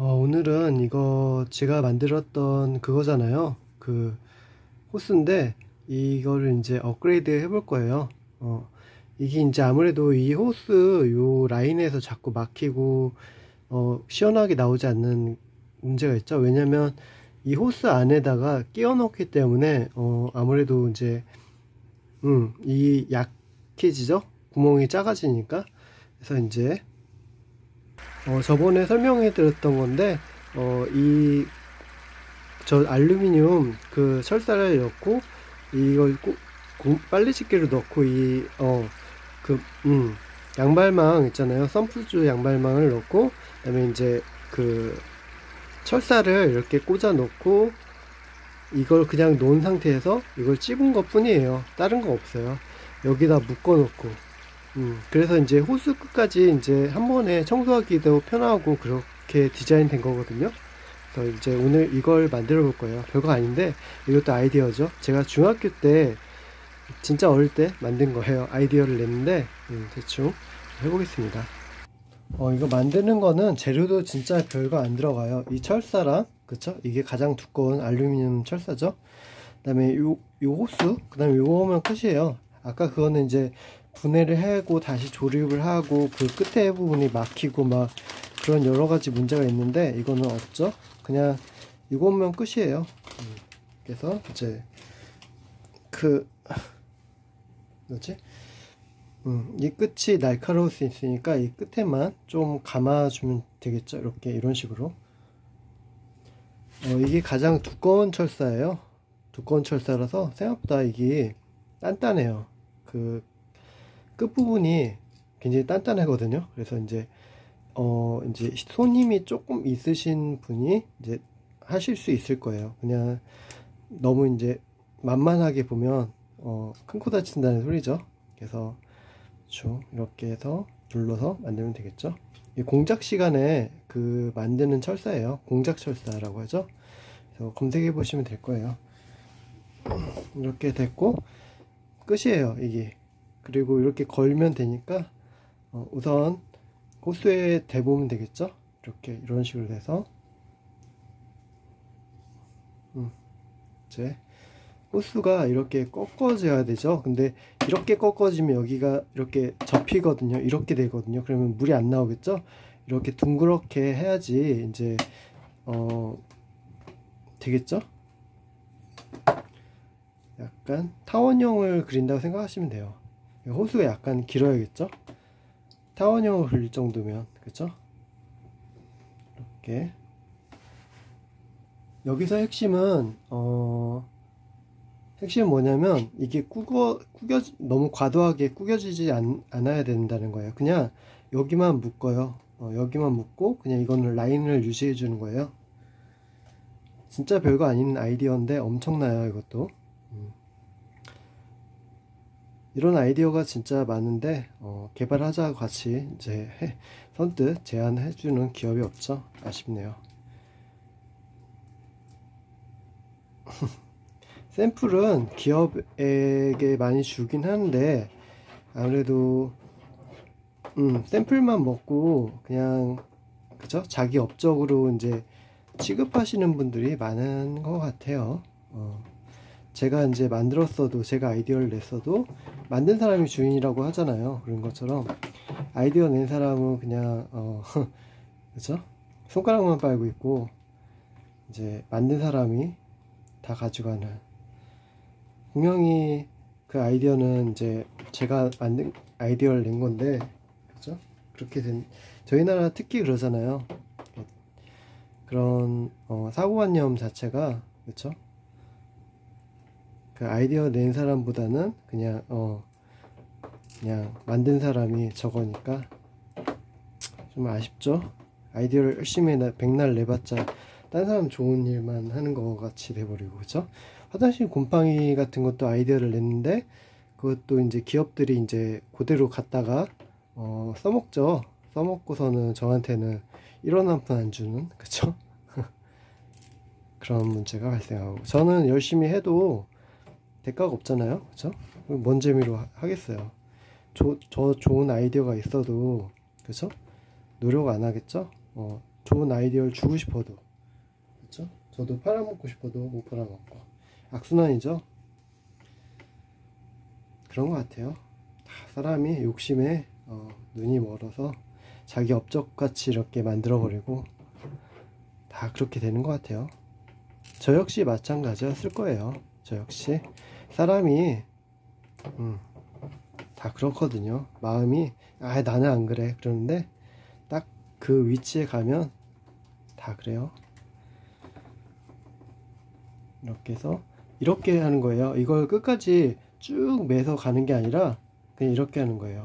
오늘은 이거 제가 만들었던 그거잖아요. 그 호스인데 이거를 이제 업그레이드 해볼 거예요. 이게 이제 아무래도 이 호스 요 라인에서 자꾸 막히고 시원하게 나오지 않는 문제가 있죠. 왜냐면 이 호스 안에다가 끼워 넣기 때문에 아무래도 이제 이 약해지죠. 구멍이 작아지니까. 그래서 이제 저번에 설명해 드렸던 건데 이 저 알루미늄 그 철사를 넣고 이걸 꼭 빨리 집게로 넣고 그 양발망 있잖아요. 썬푸즈 양발망을 넣고 그다음에 이제 그 철사를 이렇게 꽂아 놓고 이걸 그냥 놓은 상태에서 이걸 찝은 것 뿐이에요. 다른 거 없어요. 여기다 묶어 놓고 그래서 이제 호스 끝까지 이제 한 번에 청소하기도 편하고 그렇게 디자인 된 거거든요. 그래서 이제 오늘 이걸 만들어 볼 거예요. 별거 아닌데 이것도 아이디어죠. 제가 중학교 때 진짜 어릴 때 만든 거예요. 아이디어를 냈는데 대충 해보겠습니다. 이거 만드는 거는 재료도 진짜 별거 안 들어가요. 이 철사랑 그쵸? 이게 가장 두꺼운 알루미늄 철사죠. 그 다음에 요 호스, 그 다음에 요거면 끝이에요. 아까 그거는 이제 분해를 하고 다시 조립을 하고 그 끝에 부분이 막히고 막 그런 여러 가지 문제가 있는데 이거는 없죠. 그냥 이것만 끝이에요. 그래서 이제 그 뭐지? 이 끝이 날카로울 수 있으니까 이 끝에만 좀 감아주면 되겠죠. 이렇게 이런 식으로. 이게 가장 두꺼운 철사예요. 두꺼운 철사라서 생각보다 이게 단단해요. 그 끝부분이 굉장히 단단하거든요. 그래서 이제 손 힘이 조금 있으신 분이 이제 하실 수 있을 거예요. 그냥 너무 이제 만만하게 보면 큰 코 다친다는 소리죠. 그래서 이렇게 해서 눌러서 만들면 되겠죠. 이 공작 시간에 그 만드는 철사예요. 공작 철사라고 하죠. 그래서 검색해 보시면 될 거예요. 이렇게 됐고 끝이에요 이게. 그리고 이렇게 걸면 되니까 우선 호스에 대보면 되겠죠. 이렇게 이런 식으로 돼서 이제 호스가 이렇게 꺾어져야 되죠. 근데 이렇게 꺾어지면 여기가 이렇게 접히거든요. 이렇게 되거든요. 그러면 물이 안 나오겠죠. 이렇게 둥그렇게 해야지 이제 되겠죠. 약간 타원형을 그린다고 생각하시면 돼요. 호수가 약간 길어야겠죠. 타원형을 그릴 정도면 그쵸. 이렇게 여기서 핵심은 핵심은 뭐냐면 이게 너무 과도하게 구겨지지 않아야 된다는 거예요. 그냥 여기만 묶어요. 여기만 묶고 그냥 이거는 라인을 유지해 주는 거예요. 진짜 별거 아닌 아이디어인데 엄청나요 이것도. 이런 아이디어가 진짜 많은데 개발하자고 같이 이제 선뜻 제안해 주는 기업이 없죠. 아쉽네요. 샘플은 기업에게 많이 주긴 하는데 아무래도 샘플만 먹고 그냥 그죠? 자기 업적으로 이제 취급하시는 분들이 많은 것 같아요. 제가 이제 만들었어도 제가 아이디어를 냈어도 만든 사람이 주인이라고 하잖아요. 그런 것처럼 아이디어 낸 사람은 그냥 그죠? 손가락만 빨고 있고 이제 만든 사람이 다 가져가는. 분명히 그 아이디어는 이제 제가 만든 아이디어를 낸 건데 그죠? 그렇게 된 저희 나라 특히 그러잖아요. 그런 사고관념 자체가 그쵸? 그 아이디어 낸 사람보다는 그냥 만든 사람이 저거니까 좀 아쉽죠. 아이디어를 열심히 백날 내봤자 딴 사람 좋은 일만 하는 것 같이 돼버리고 그죠. 화장실 곰팡이 같은 것도 아이디어를 냈는데 그것도 이제 기업들이 이제 그대로 갖다가 써먹죠. 써먹고서는 저한테는 1원 한 푼 안 주는 그쵸. 그런 문제가 발생하고 저는 열심히 해도 대가가 없잖아요. 그쵸? 뭔 재미로 하겠어요. 저 좋은 아이디어가 있어도 그쵸? 노력 안 하겠죠? 좋은 아이디어를 주고 싶어도, 그렇죠? 저도 팔아먹고 싶어도 못 팔아먹고 악순환이죠. 그런 것 같아요. 사람이 욕심에 눈이 멀어서 자기 업적같이 이렇게 만들어버리고 다 그렇게 되는 것 같아요. 저 역시 마찬가지였을 거예요. 저 역시 사람이 다 그렇거든요. 마음이 나는 안 그래 그러는데 딱 그 위치에 가면 다 그래요. 이렇게 해서 이렇게 하는 거예요. 이걸 끝까지 쭉 매서 가는 게 아니라 그냥 이렇게 하는 거예요.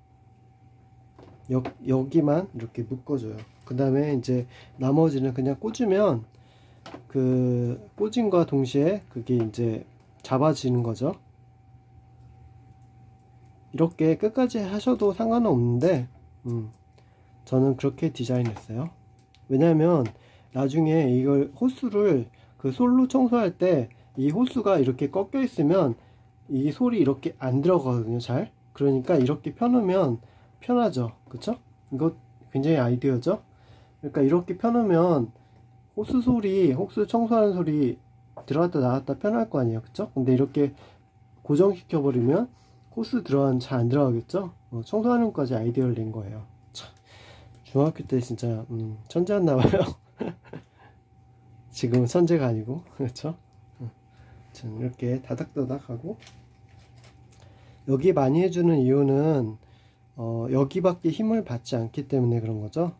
여기만 이렇게 묶어줘요. 그 다음에 이제 나머지는 그냥 꽂으면 그 꽂음과 동시에 그게 이제 잡아지는 거죠. 이렇게 끝까지 하셔도 상관은 없는데 저는 그렇게 디자인했어요. 왜냐면 나중에 이걸 호스를 그 솔로 청소할 때 이 호스가 이렇게 꺾여 있으면 이 솔이 이렇게 안 들어가거든요. 잘. 그러니까 이렇게 펴놓으면 편하죠. 그쵸? 이거 굉장히 아이디어죠. 그러니까 이렇게 펴놓으면 호스 소리, 호스 청소하는 소리 들어갔다 나갔다 편할 거 아니에요. 그쵸? 근데 이렇게 고정시켜 버리면 호스 들어가면 잘 안 들어가겠죠? 청소하는 것까지 아이디어를 낸 거예요. 참, 중학교 때 진짜 천재였나 봐요. 지금은 천재가 아니고, 그렇죠? 이렇게 다닥다닥 하고, 여기 많이 해주는 이유는 여기밖에 힘을 받지 않기 때문에 그런 거죠.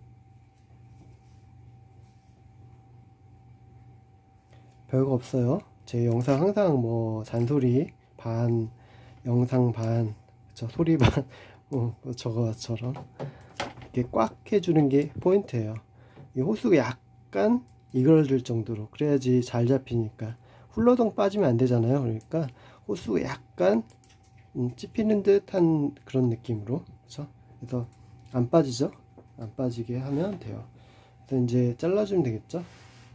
별거 없어요. 제 영상 항상 뭐 잔소리 반, 영상 반, 그쵸? 소리 반, 저거처럼 이렇게 꽉 해주는 게 포인트예요. 이 호수가 약간 이글어질 정도로, 그래야지 잘 잡히니까. 훌러덩 빠지면 안 되잖아요. 그러니까 호수가 약간 찝히는 듯한 그런 느낌으로, 그쵸? 그래서 안 빠지죠? 안 빠지게 하면 돼요. 그래서 이제 잘라주면 되겠죠?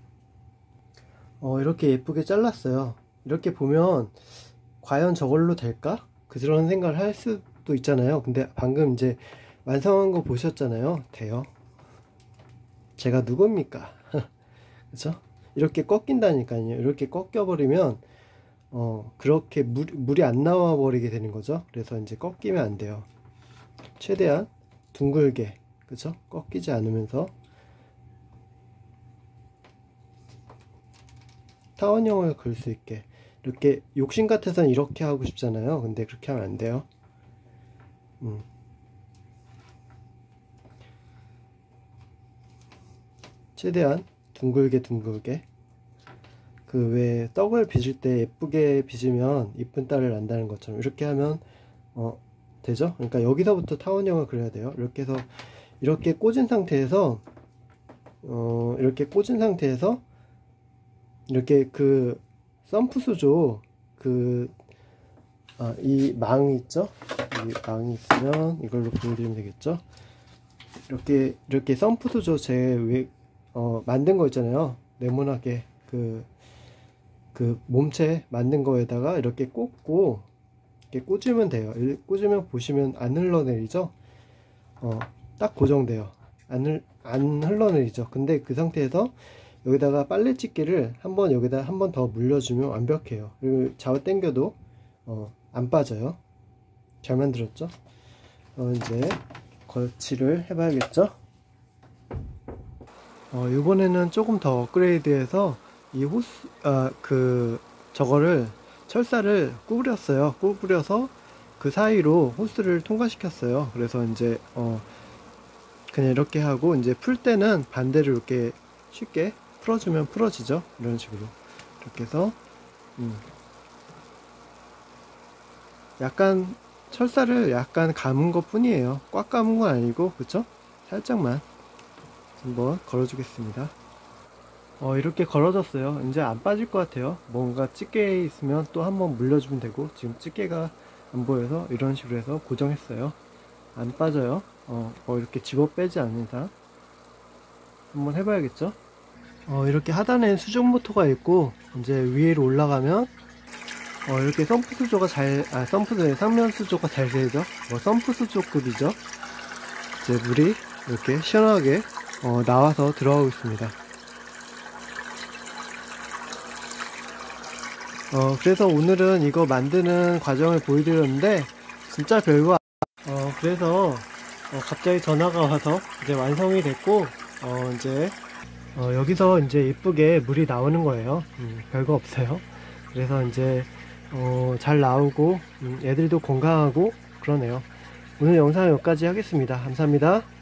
이렇게 예쁘게 잘랐어요. 이렇게 보면 과연 저걸로 될까? 그런 생각을 할 수도 있잖아요. 근데 방금 이제 완성한 거 보셨잖아요. 돼요. 제가 누굽니까? 그쵸? 이렇게 꺾인다니까요. 이렇게 꺾여버리면 그렇게 물이 안 나와 버리게 되는 거죠. 그래서 이제 꺾이면 안 돼요. 최대한 둥글게, 그쵸? 꺾이지 않으면서 타원형을 그릴 수 있게. 이렇게 욕심 같아서는 이렇게 하고 싶잖아요. 근데 그렇게 하면 안 돼요. 최대한 둥글게 그 왜 떡을 빚을 때 예쁘게 빚으면 이쁜 딸을 낳는다는 것처럼 이렇게 하면 되죠. 그러니까 여기서부터 타원형을 그려야 돼요. 이렇게 해서 이렇게 꽂은 상태에서 이렇게 그 썬프 수조 이 망 있죠? 이 망이 있으면 이걸로 보여드리면 되겠죠? 이렇게 썬프 수조 만든 거 있잖아요. 네모나게 그 몸체 만든 거에다가 이렇게 꽂고 이렇게 꽂으면 돼요. 꽂으면 보시면 안 흘러내리죠? 딱 고정돼요. 안 흘러내리죠. 근데 그 상태에서 여기다가 빨래집게를 여기다 한 번 더 물려주면 완벽해요. 그리고 잡아 당겨도 안 빠져요. 잘 만들었죠? 이제 거치를 해봐야겠죠? 이번에는 조금 더 업그레이드해서 이 호스 저거를 철사를 구부렸어요. 구부려서 그 사이로 호스를 통과시켰어요. 그래서 이제 그냥 이렇게 하고 이제 풀 때는 반대로 이렇게 쉽게 풀어주면 풀어지죠. 이런 식으로 이렇게 해서 약간 철사를 약간 감은 것 뿐이에요. 꽉 감은 건 아니고, 그쵸? 살짝만 한번 걸어주겠습니다. 이렇게 걸어졌어요. 이제 안 빠질 것 같아요. 뭔가 집게 있으면 또 한번 물려주면 되고, 지금 집게가 안 보여서 이런 식으로 해서 고정했어요. 안 빠져요. 이렇게 집어 빼지 않는 이상 한번 해봐야겠죠? 이렇게 하단에 수중 모터가 있고, 이제 위로 올라가면 이렇게 펌프 수조가 상면 수조가 잘 되죠. 펌프 수조급이죠. 이제 물이 이렇게 시원하게 나와서 들어가고 있습니다. 그래서 오늘은 이거 만드는 과정을 보여드렸는데 진짜 별거 그래서 갑자기 전화가 와서 이제 완성이 됐고 이제 여기서 이제 예쁘게 물이 나오는 거예요. 별거 없어요. 그래서 이제 잘 나오고 애들도 건강하고 그러네요. 오늘 영상은 여기까지 하겠습니다. 감사합니다.